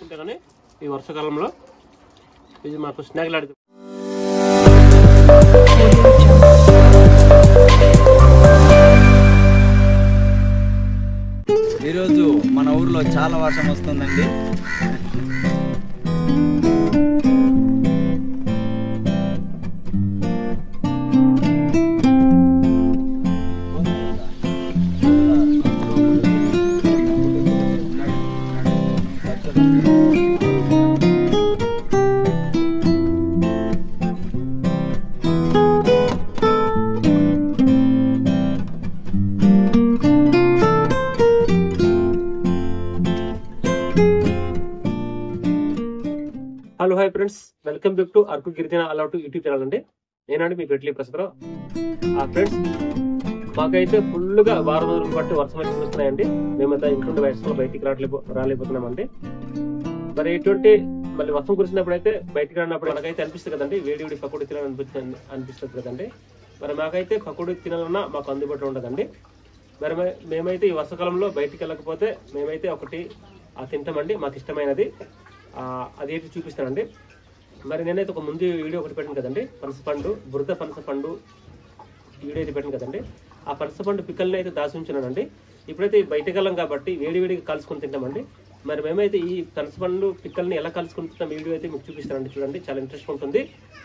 తింటే కానీ ఈ వర్షాకాలంలో ఇది మాకు స్నాక్ లాంటిది. ఈరోజు మన ఊర్లో చాలా వర్షం వస్తుందండి. Hello hi friends, welcome back to Araku గిరిజన అలౌట్ యూట్యూబ్ ఛానల్ అండి. నేనండి మీ గట్లీ ప్రసాదరావు. ఫ్రెండ్స్, మాకైతే ఫుల్గా వారం రోజులు బట్టి వర్షం అయితే వస్తున్నాయండి. మేమైతే ఇంట్లో వయసులో బయటికి రాలేకపోతున్నామండి. మరి ఎటువంటి మళ్ళీ వర్షం కురిసినప్పుడు అయితే బయటికి రానప్పుడు మనకైతే అనిపిస్తుంది కదండి, వేడి పకోడీ తినాలని అనిపిస్తుంది కదండి. మరి మాకైతే పకోడీ తినాలన్నా మాకు అందుబాటులో ఉండదండి. మరి మేమైతే ఈ వర్షాకాలంలో బయటికి వెళ్ళకపోతే మేమైతే ఒకటి తింటామండి, మాకు ఇష్టమైనది. అదేంటి చూపిస్తానండి. మరి నేనైతే ఒక ముందు వీడియో ఒకటి పెట్టాను కదండి, పనసపండు, బురద పనసపండు వీడియో అయితే పెట్టాను కదండి. ఆ పనసపండు పిక్కల్ని అయితే దాచి ఉంచానండి. ఇప్పుడైతే బయటకెళ్ళం కాబట్టి వేడిగా కాల్చుకొని తింటామండి. మరి మేమైతే ఈ పనసపండు పిక్కల్ని ఎలా కాల్చుకుంటున్న వీడియో అయితే మీకు చూపిస్తానండి. చూడండి, చాలా ఇంట్రెస్ట్ ఉంటుంది,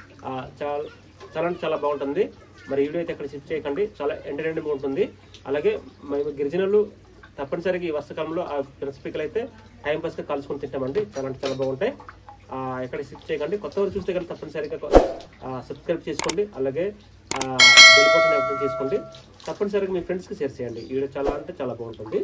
చాలా బాగుంటుంది. మరి వీడియో అయితే ఎక్కడ స్కిప్ చేయకండి, చాలా ఎంటర్టైన్మెంట్ ఉంటుంది. అలాగే మేము గిరిజనులు తప్పనిసరిగా ఈ వర్షాకాలంలో ఆ పనస పిక్కలు అయితే టైం పాస్గా కాల్చుకొని తింటామండి. చాలా బాగుంటాయి. ఎక్కడ స్కిప్ చేయకండి. కొత్త వారు చూస్తే కానీ తప్పనిసరిగా సబ్స్క్రైబ్ చేసుకోండి. అలాగే బెల్ బటన్ ఓపెన్ చేసుకోండి. తప్పనిసరిగా మీ ఫ్రెండ్స్కి షేర్ చేయండి. ఈ వీడియో చాలా బాగుంటుంది.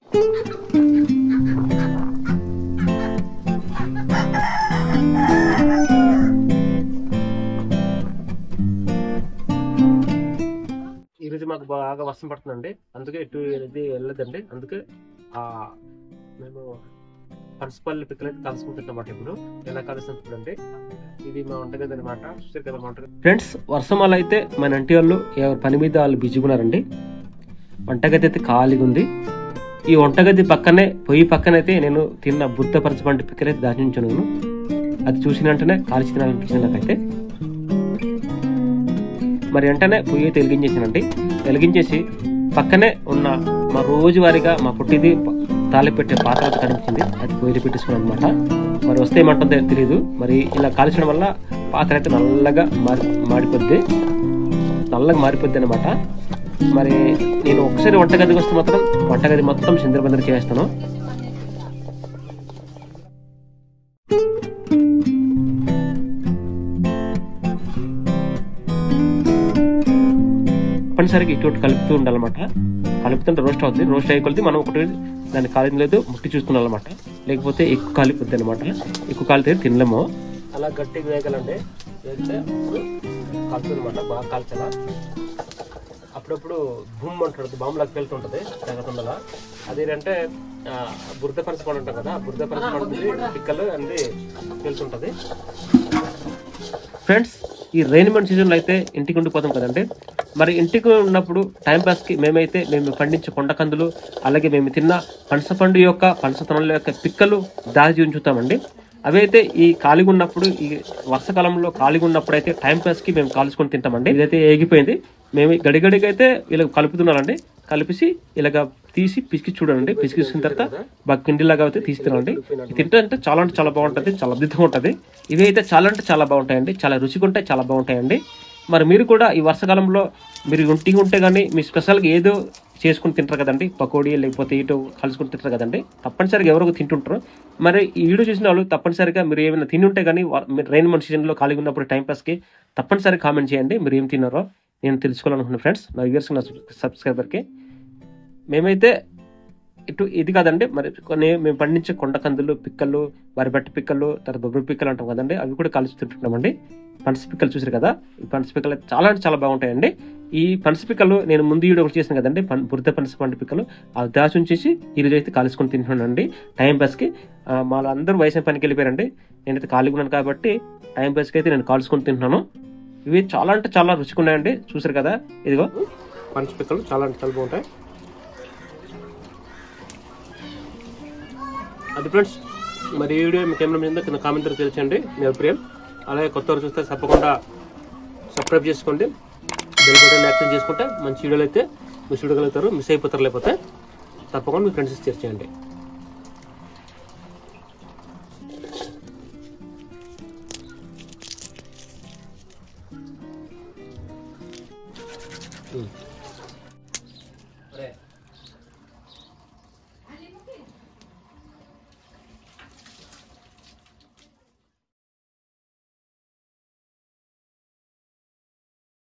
ఈరోజు మాకు బాగా వర్షం పడుతుందండి, అందుకే ఇటు ఇది వెళ్ళదండి. అందుకే మేము పనసపల్లి పిక్కలు అయితే కాల్చుకుంటున్నమాట. ఇప్పుడు ఎలా కాలుస్తుంది చూడండి. ఇది మా వంటగది అనమాట. చూసారు కదా మా వంటగది. ఫ్రెండ్స్, వర్షం వల్ల అయితే మన ఇంటి వాళ్ళు ఎవరి పని మీద వాళ్ళు బిజీగా ఉన్నారండి. వంటగది అయితే ఖాళీగా ఉంది. ఈ వంటగది పక్కనే పొయ్యి పక్కనైతే నేను తిన్న బురద పనసపండు పిక్కలు అయితే దాచించాను. అది చూసిన వెంటనే కాల్చి తినాలనిపించింది నాకైతే. మరి వెంటనే పొయ్యి అయితే వెలిగించేసి పక్కనే ఉన్న మా రోజువారీగా మా పుట్టిది తాళి పెట్టే పాత్ర కనిపించింది. అది పొయ్యి పెట్టేసుకున్నాం అనమాట. మరి వస్తే ఏమంటుందో తెలియదు. మరి ఇలా కాల్చడం వల్ల పాత్ర అయితే నల్లగా మారిపోద్ది అనమాట. మరి నేను ఒకసారి వంటగదికి వస్తే మాత్రం వంటగది మొత్తం చిందరబందర చేస్తాను. తప్పనిసరిగా ఇటు కలుపుతూ ఉండాలన్నమాట. కలుపుతుంటే రోస్ట్ అవుతుంది. రోస్ట్ అయ్యే మనం ఒకటి దాన్ని కాలిన లేదు ముట్టి చూస్తున్నామన్నమాట. లేకపోతే ఎక్కువ కాలిపోద్ది అనమాట. ఎక్కువ కాలితే తినలేము. అలా గట్టిగా వేగాలండి. వేగితే కాలుతుంది అనమాట. బాగా కాల్చాల. అప్పుడప్పుడు భూమి అంటుంది, బాంబులాగా వెళ్తుంటుంది తెగతుండగా. అదేంటంటే బురద పనసపండు ఉంటాం కదా, బురద పనసపండు పిక్కలు అనేది వెళ్తుంటుంది. ఫ్రెండ్స్, ఈ రైన్ సీజన్లో అయితే ఇంటికి ఉండిపోతాం కదండి. మరి ఇంటికి ఉన్నప్పుడు టైంపాస్కి మేము పండించే కొండకందులు, అలాగే మేము తిన్న పనసపండు యొక్క పనసతనంల యొక్క పిక్కలు దాచి ఉంచుతామండి. అవి అయితే ఈ ఖాళీగా ఉన్నప్పుడు, ఈ వర్షాకాలంలో ఖాళీగా ఉన్నప్పుడు అయితే టైంపాస్కి మేము కాల్చుకొని తింటామండి. ఇదైతే ఏగిపోయింది. మేము గడిగడిగా అయితే ఇలా కలుపుతున్నానండి. కలిపేసి ఇలాగ తీసి పిసికి చూడండి. పిసికిసిన తర్వాత బాగా కిండిలాగా అయితే తీసి తినండి. తింటే అంటే చాలా బాగుంటుంది, చాలా అద్భుతంగా ఉంటుంది. ఇవి అయితే చాలా బాగుంటాయండి. చాలా రుచిగా ఉంటాయి, చాలా బాగుంటాయండి. మరి మీరు కూడా ఈ వర్షాకాలంలో మీరు ఇంటికి ఉంటే కానీ మీ స్పెషల్గా ఏదో చేసుకుని తింటారు కదండి, పకోడీ లేకపోతే ఇటు కలుసుకుని తింటారు కదండి. తప్పనిసరిగా ఎవరో తింటుంటారు. మరి ఈ వీడియో చూసిన వాళ్ళు తప్పనిసరిగా మీరు ఏమైనా తిని ఉంటే కానీ మీరు రైన్ సీజన్లో ఖాళీగా ఉన్నప్పుడు టైంపాస్కి తప్పనిసరిగా కామెంట్ చేయండి. మీరు ఏం తిన్నారో నేను తెలుసుకోవాలనుకున్నాను ఫ్రెండ్స్, నా వ్యూవర్స్, నా సబ్స్క్రైబర్కి. మేమైతే ఇది కాదండి, మరి మేము పండించే కొండకందులు పిక్కలు, వరిబట్టి పిక్కలు, తర్వాత బొబ్బరి పిక్కలు అంటాం కదండి, అవి కూడా కలిసి తింటున్నామండి. పనస పిక్కలు చూసారు కదా, ఈ పనస పిక్కలు చాలా బాగుంటాయండి. ఈ పనస పిక్కలు నేను ముందు వీడియో ఒకటి చేశాను కదండి, బురద పనసపండు పిక్కలు. అవి దాచి ఉంచేసి ఈరోజు అయితే కాల్చుకొని తింటున్నానండి టైం పాస్కి. మా అందరూ వయసు పనికి వెళ్ళిపోయారండి. నేనైతే ఖాళీగా ఉన్నాను కాబట్టి టైం పాస్కి అయితే నేను కాల్చుకొని తింటున్నాను. ఇవి చాలా రుచిగా ఉన్నాయండి. చూసారు కదా, ఇదిగో పనస పిక్కలు చాలా బాగుంటాయి. అది ఫ్రెండ్స్, మరి ఈ వీడియో మీకు ఏమైనా మీద కింద కామెంట్ తెలియచేయండి మీ అభిప్రాయం. అలాగే కొత్త వారు చూస్తే తప్పకుండా సబ్స్క్రైబ్ చేసుకోండి, బెల్ బటన్ యాక్టివ్ చేసుకుంటే మంచి వీడియోలు అయితే మిస్ చూడగలుగుతారు, మిస్ అయిపోతారు. లేకపోతే తప్పకుండా మీ ఫ్రెండ్స్ షేర్ చేయండి.